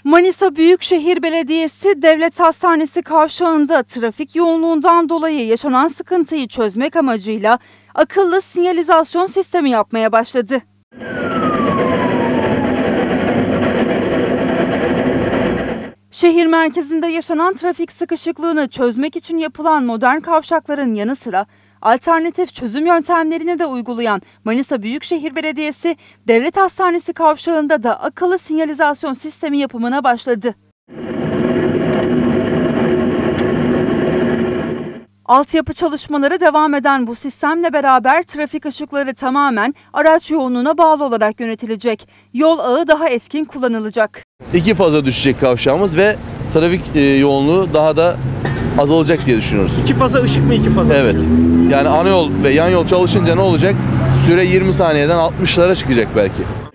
Manisa Büyükşehir Belediyesi Devlet Hastanesi kavşağında trafik yoğunluğundan dolayı yaşanan sıkıntıyı çözmek amacıyla akıllı sinyalizasyon sistemi yapmaya başladı. Şehir merkezinde yaşanan trafik sıkışıklığını çözmek için yapılan modern kavşakların yanı sıra alternatif çözüm yöntemlerini de uygulayan Manisa Büyükşehir Belediyesi Devlet Hastanesi kavşağında da akıllı sinyalizasyon sistemi yapımına başladı. Altyapı çalışmaları devam eden bu sistemle beraber trafik ışıkları tamamen araç yoğunluğuna bağlı olarak yönetilecek. Yol ağı daha etkin kullanılacak. 2 faza düşecek kavşağımız ve trafik yoğunluğu daha da azalacak diye düşünüyoruz. 2 faza ışık mı 2 faza? Evet. Yani ana yol ve yan yol çalışınca ne olacak? Süre 20 saniyeden 60'lara çıkacak belki.